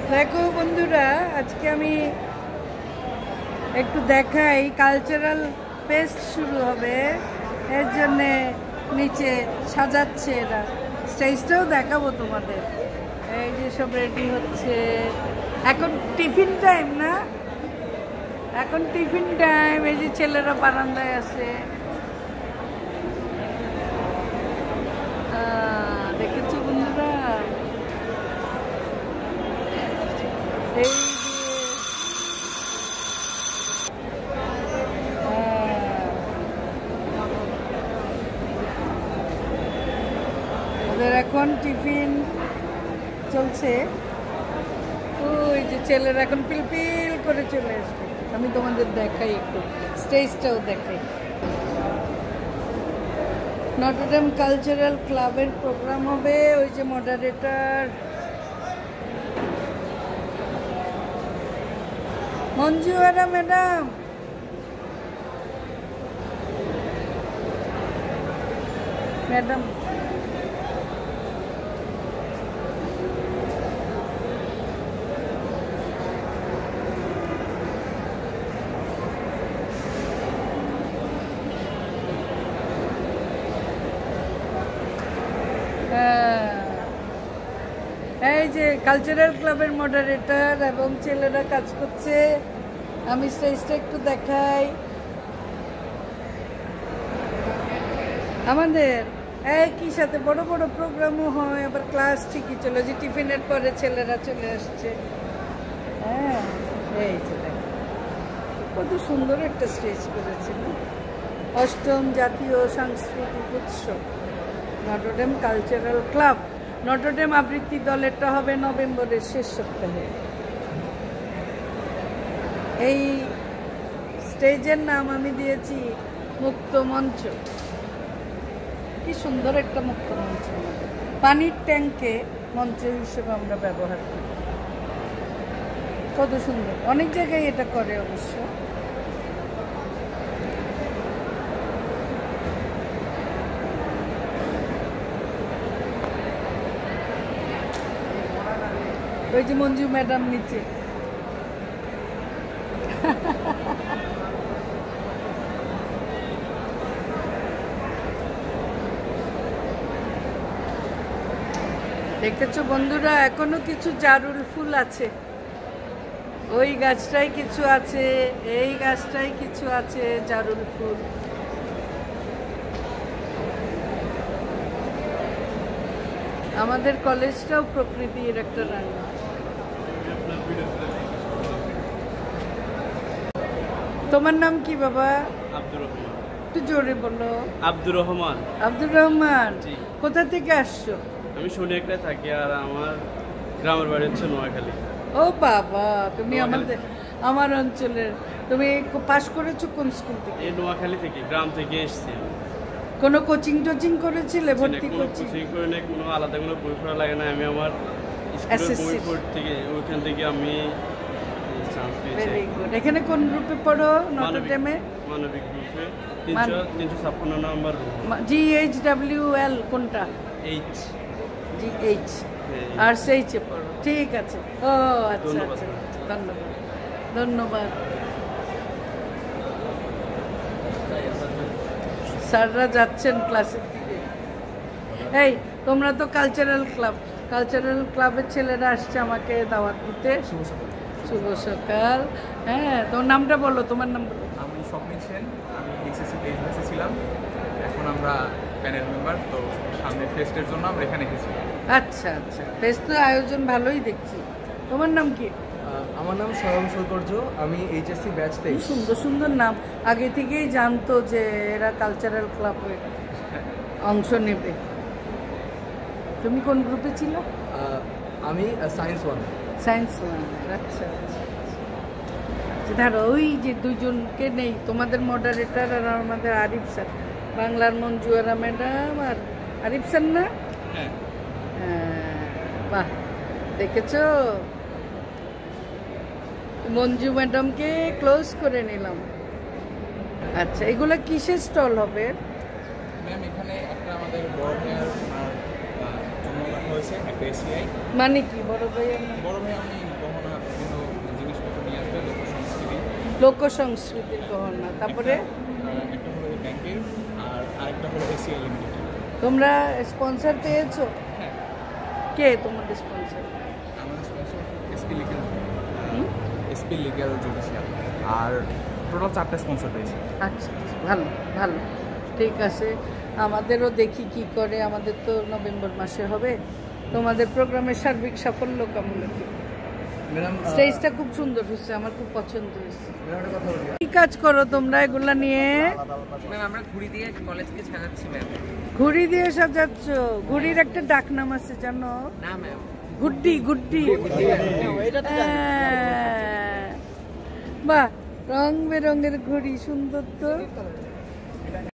দেখো বন্ধুরা, আজকে আমি একটু দেখাই কালচারাল ফেস্ট শুরু হবে, এর জন্যে নিচে সাজাচ্ছে এরা। স্টেজটাও দেখাবো তোমাদের। এই যে সব রেডি হচ্ছে, এখন টিফিন টাইম না, এখন টিফিন টাইম। এই যে ছেলেরা বারান্দায় আছে, দেখেছো বন্ধুরা? এই ওদের এখন টিফিন চলছে। ওই যে ছেলেরা এখন পিলপিল করে চলে আসবে। আমি তোমাদের দেখাই, একটু স্টেজটাও দেখাই। নটরড কালচারাল ক্লাবের প্রোগ্রাম হবে। ওই যে মডারেটর মঞ্জু ম্যাডাম, ম্যাডাম এই যে কালচারাল ক্লাবের মডারেটর এবং ছেলেরা কাজ করছে। আমি স্টেজটা একটু দেখাই। আমাদের একই সাথে বড় বড় প্রোগ্রামও হয়, আবার ক্লাস ঠিকই চলে। যে টিফিনের পরে ছেলেরা চলে আসছে। হ্যাঁ, এই যে কত সুন্দর একটা স্টেজ করেছে না? 8ম জাতীয় সাংস্কৃতিক উৎসব নটরড কালচারাল ক্লাব। নটরড আবৃত্তি দলেরটা হবে নভেম্বরের শেষ সপ্তাহে। এই স্টেজের নাম আমি দিয়েছি মুক্ত মঞ্চ। কি সুন্দর একটা মুক্ত মঞ্চ। পানির ট্যাঙ্কে মঞ্চ হিসেবে আমরা ব্যবহার করি। কত সুন্দর, অনেক জায়গায় এটা করে অবশ্য। ওই যে মঞ্জু ম্যাডাম নিচে। দেখেছো বন্ধুরা, এখনো কিছু জারুল ফুল আছে। ওই গাছটাই কিছু আছে, এই গাছটাই কিছু আছে জারুল ফুল। আমাদের কলেজটাও প্রকৃতির একটা রান্না। তোমার নাম কি বাবা? আব্দুর রহমান। একটু জোরে বলো। আব্দুর রহমান। আব্দুর রহমান, কোথা থেকে আসছো? আমি শনিয়াকড়ায় থাকি, আর আমার গ্রামের বাড়ি হচ্ছে নোয়াখালী। ও বাবা, তুমি আমার অঞ্চলের। তুমি পাস করেছো কোন স্কুল থেকে? এই নোয়াখালী থেকে, গ্রাম থেকে এসেছি। কোনো কোচিং টোচিং করেছিলে? ভর্তি কোচিং করে না, কোনো আলাদা কোনো বই পড়া লাগে না। আমি আমার স্কুলের বই থেকে, ওইখান থেকে আমি চান্স পেয়েছি। Very good. এখানে কোন গ্রুপে পড়ো নটরডেমে? মানবিক গ্রুপে 356 নম্বর। GHWL কোনটা? এইচ। GH আর সেইচে পড়ো। ঠিক আছে। ও আচ্ছা আচ্ছা, ধন্যবাদ ধন্যবাদ। স্যাররা যাচ্ছেন ক্লাসের দিকে। এই তোমরা তো কালচারাল ক্লাবের ছেলেরা আসছে আমাকে দাওয়াত দিতে। শুভ সকাল। হ্যাঁ, তোমার নামটা বলো, তোমার নাম বলো। আমি স্বপ্ন সেন, আমি এসএসসি পেজে ছিলাম। এখন আমরা প্যানেল মেম্বার, তো সামনে ফেস্টের জন্য আমরা এখানে এসেছি। আচ্ছা আচ্ছা, ফেস্ট তো আয়োজন ভালোই দেখছি। তোমার নাম কি? আমার নাম স্বয়ং সৌকর্য, আমি এইচএসসি ব্যাচ 23। সুন্দর সুন্দর নাম। আগে থেকেই জানতো যে এরা কালচারাল ক্লাবে অংশ নেবে। তুমি কোন গ্রুপে ছিল? আমি সায়েন্স 1। সায়েন্স 1। আচ্ছা আচ্ছা। ধরো ওই যে দুজনকে নেই, তোমাদের মডারেটর আর আমাদের আরিফ স্যার। বাংলার মঞ্জু ম্যাডাম আর আরিফ স্যার না? হ্যাঁ। বাহ, দেখেছো? মঞ্জু ম্যাডামকে ক্লোজ করে নিলাম। আচ্ছা, এগুলো কিসের স্টল হবে? ম্যাম, এখানে একটা আমাদের বড় ভাইয়ার জন্য রাখা হয়েছে একটা এসিআই। মানে কি বড় ভাইয়ার? বড় ভাই আমি লোক সংস্কৃতির গহনা। তারপরে একটা হলো ব্যাংকের আর আরেকটা হলো এসিআই লিমিটেড। তোমরা স্পন্সর পেয়েছো? হ্যাঁ, কে তোমাদের স্পন্সর? আমাদের স্পন্সর এসপি লিগ্যাল জুডিশিয়াল, আর টোটাল 4টা স্পন্সর পেয়েছি। আচ্ছা, ভালো ভালো, ঠিক আছে। আমাদেরও দেখি কি করে, আমাদের তো নভেম্বর মাসে হবে। তোমাদের প্রোগ্রামের সার্বিক সাফল্য কামনা করি। ম্যাডাম স্টেজটা খুব সুন্দর হয়েছে, আমার খুব পছন্দ হয়েছে। ম্যাডাম একটা কথা বলি। কি কাজ করো তোমরা এগুলা নিয়ে? ম্যাম আমরা ঘুড়ি দিয়ে কলেজকে সাজাচ্ছি ম্যাম। ঘুড়ি দিয়ে সাজাচ্ছ? ঘুড়ির একটা ডাক নাম আছে জানো? না ম্যাম, গুড্ডি। গুড্ডি, হ্যাঁ। বাহ, রং বেরঙের ঘুড়ি, সুন্দর তো।